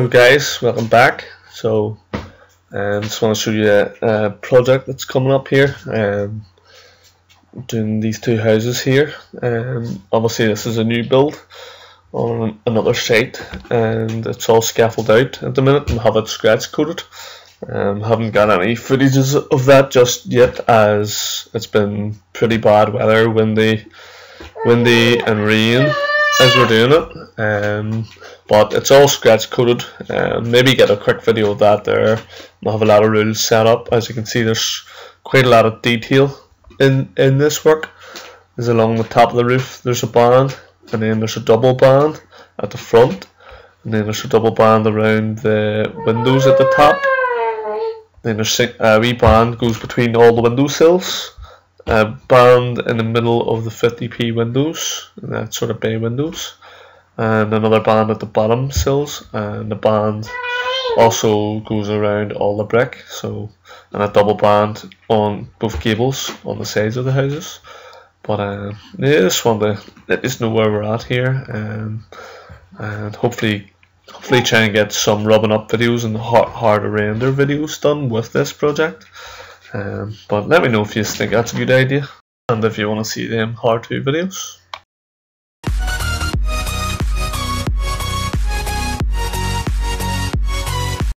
Hello guys, welcome back. So just want to show you a project that's coming up here. Doing these two houses here. Obviously this is a new build on another site, and it's all scaffolded out at the minute and have it scratch coated. Haven't got any footages of that just yet, as it's been pretty bad weather, windy and rain as we're doing it. But it's all scratch coated. Maybe get a quick video of that there. I'll have a lot of rules set up. As you can see, there's quite a lot of detail in this work. There's along the top of the roof there's a band, and then there's a double band at the front, and then there's a double band around the windows at the top. Then there's a wee band goes between all the window sills, a band in the middle of the 50p windows, and that sort of bay windows, and another band at the bottom sills, and the band also goes around all the brick, so, and a double band on both gables on the sides of the houses. But yeah, just want to let us know where we're at here, and hopefully try and get some rubbing up videos and hard to render videos done with this project. But let me know if you think that's a good idea, and if you want to see them hard to videos.